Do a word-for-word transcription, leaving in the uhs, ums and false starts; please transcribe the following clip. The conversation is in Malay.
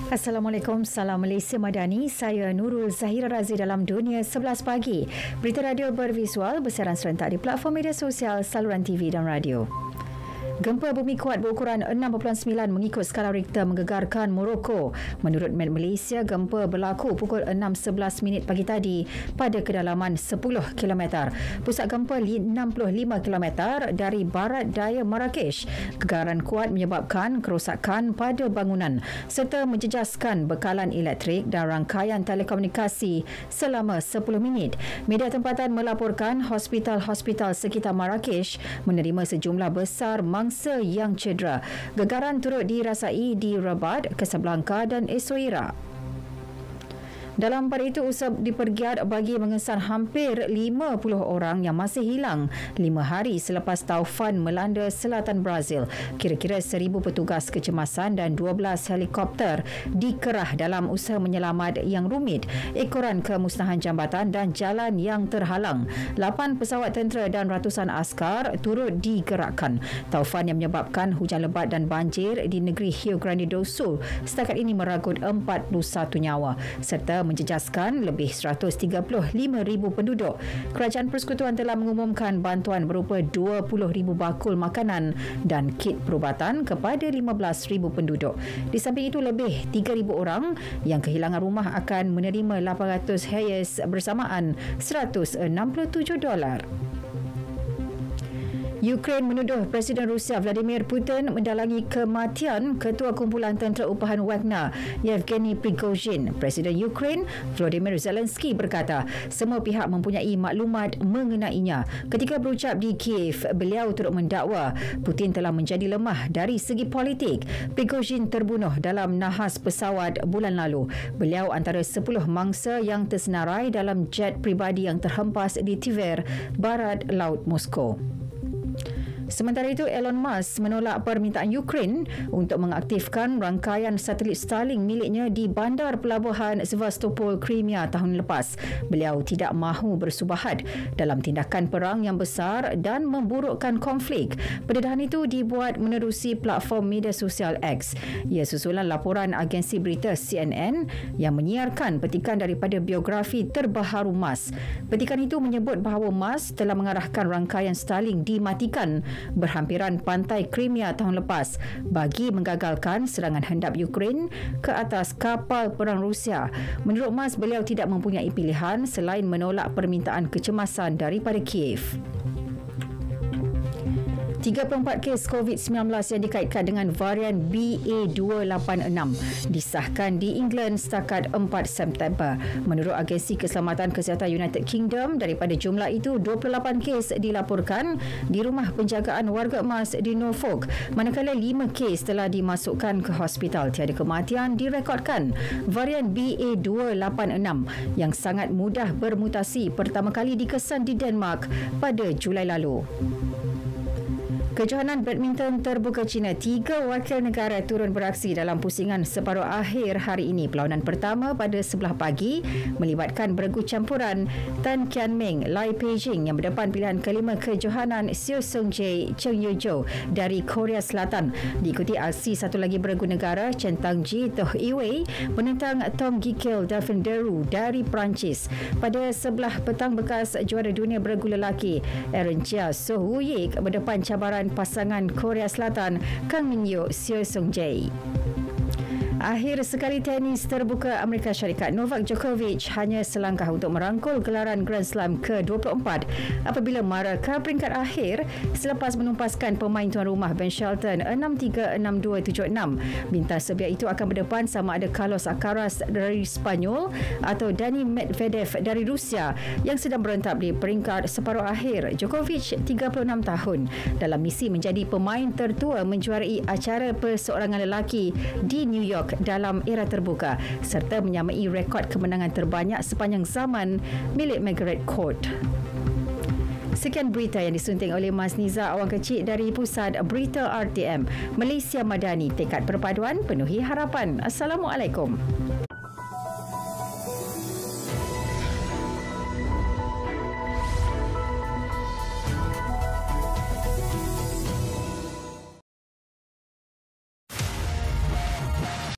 Assalamualaikum, salam Malaysia Madani. Saya Nurul Zahira Razi dalam Dunia sebelas pagi. Berita radio bervisual bersiaran serentak di platform media sosial, saluran T V dan radio. Gempa bumi kuat berukuran enam perpuluhan sembilan mengikut skala Richter menggegarkan Morocco. Menurut Met Malaysia, gempa berlaku pukul enam sebelas minit pagi tadi pada kedalaman sepuluh kilometer. Pusat gempa enam puluh lima kilometer dari barat daya Marrakesh. Gegaran kuat menyebabkan kerosakan pada bangunan serta menjejaskan bekalan elektrik dan rangkaian telekomunikasi selama sepuluh minit. Media tempatan melaporkan hospital-hospital sekitar Marrakesh menerima sejumlah besar mangsa yang cedera. Gegaran turut dirasai di Rabat, Casablanca dan Essaouira. Dalam pada itu, usap dipergiat bagi mengesan hampir lima puluh orang yang masih hilang lima hari selepas taufan melanda selatan Brazil. Kira-kira seribu petugas kecemasan dan dua belas helikopter dikerah dalam usaha menyelamat yang rumit. Ekoran kemusnahan jambatan dan jalan yang terhalang. Lapan pesawat tentera dan ratusan askar turut digerakkan. Taufan yang menyebabkan hujan lebat dan banjir di negeri Rio Grande do Sul setakat ini meragut empat puluh satu nyawa serta menjejaskan lebih seratus tiga puluh lima ribu penduduk. Kerajaan Persekutuan telah mengumumkan bantuan berupa dua puluh ribu bakul makanan dan kit perubatan kepada lima belas ribu penduduk. Di samping itu, lebih tiga ribu orang yang kehilangan rumah akan menerima lapan ratus hayes bersamaan seratus enam puluh tujuh dolar. Ukraine menuduh Presiden Rusia Vladimir Putin mendalangi kematian Ketua Kumpulan Tentera Upahan Wagner Yevgeny Prigozhin. Presiden Ukraine Volodymyr Zelensky berkata semua pihak mempunyai maklumat mengenainya. Ketika berucap di Kiev, beliau turut mendakwa Putin telah menjadi lemah dari segi politik. Prigozhin terbunuh dalam nahas pesawat bulan lalu. Beliau antara sepuluh mangsa yang tersenarai dalam jet pribadi yang terhempas di Tver, barat laut Moskow. Sementara itu, Elon Musk menolak permintaan Ukraine untuk mengaktifkan rangkaian satelit Starlink miliknya di bandar pelabuhan Sevastopol, Crimea tahun lepas. Beliau tidak mahu bersubahat dalam tindakan perang yang besar dan memburukkan konflik. Pendedahan itu dibuat menerusi platform media sosial X. Ia susulan laporan agensi berita C N N yang menyiarkan petikan daripada biografi terbaharu Musk. Petikan itu menyebut bahawa Musk telah mengarahkan rangkaian Starlink dimatikan berhampiran pantai Crimea tahun lepas bagi menggagalkan serangan hendap Ukraine ke atas kapal perang Rusia. Menurut Musk, beliau tidak mempunyai pilihan selain menolak permintaan kecemasan daripada Kiev. tiga puluh empat kes covid sembilan belas yang dikaitkan dengan varian B A dua lapan enam disahkan di England setakat empat September. Menurut Agensi Keselamatan Kesihatan United Kingdom, daripada jumlah itu, dua puluh lapan kes dilaporkan di rumah penjagaan warga emas di Norfolk, manakala lima kes telah dimasukkan ke hospital. Tiada kematian direkodkan. Varian B A dua lapan enam yang sangat mudah bermutasi pertama kali dikesan di Denmark pada Julai lalu. Kejohanan badminton terbuka China, tiga wakil negara turun beraksi dalam pusingan separuh akhir hari ini. Perlawanan pertama pada sebelah pagi melibatkan beregu campuran Tan Kianming, Lai Peijing yang berdepan pilihan kelima kejohanan Seo Seung Jae, Cheng Yeojo dari Korea Selatan. Diikuti aksi satu lagi beregu negara Chen Tangji, Toh Iwei menentang Tong Gikil Delphine Deru dari Perancis. Pada sebelah petang, bekas juara dunia beregu lelaki Aaron Chia So Woo Yik berdepan cabaran pasangan Korea Selatan Kang Min Hyuk, Seo Seung Jae. Akhir sekali tenis terbuka Amerika Syarikat, Novak Djokovic hanya selangkah untuk merangkul gelaran Grand Slam ke dua puluh empat apabila mara ke peringkat akhir selepas menumpaskan pemain tuan rumah Ben Shelton enam tiga enam dua tujuh enam. Bintang Serbia itu akan berdepan sama ada Carlos Alcaraz dari Spanyol atau Dani Medvedev dari Rusia yang sedang berentap di peringkat separuh akhir. Djokovic, tiga puluh enam tahun, dalam misi menjadi pemain tertua menjuarai acara perseorangan lelaki di New York dalam era terbuka serta menyamai rekod kemenangan terbanyak sepanjang zaman milik Margaret Court. Sekian berita yang disunting oleh Mas Niza Awang Kecil dari Pusat Berita R T M Malaysia Madani. Tekad perpaduan penuhi harapan. Assalamualaikum.